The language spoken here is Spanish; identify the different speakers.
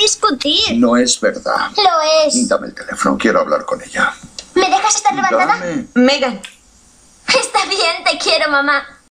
Speaker 1: discutir.
Speaker 2: No es verdad.
Speaker 1: Lo es.
Speaker 2: Dame el teléfono, quiero hablar con ella.
Speaker 1: ¿Me dejas estar levantada?
Speaker 2: Dame.
Speaker 3: Megan.
Speaker 1: Está bien, te quiero, mamá.